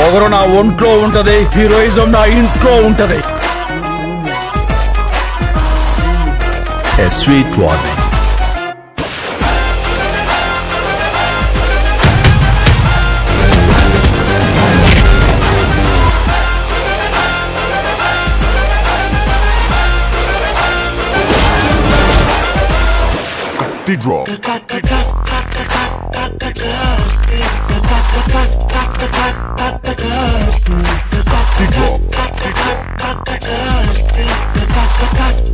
పొగరు నా ఒంట్లో ఉంటది, హీరోయిజం నా ఇంట్లో ఉంటది. A sweet warning. Kaththi drop. Kaththi drop.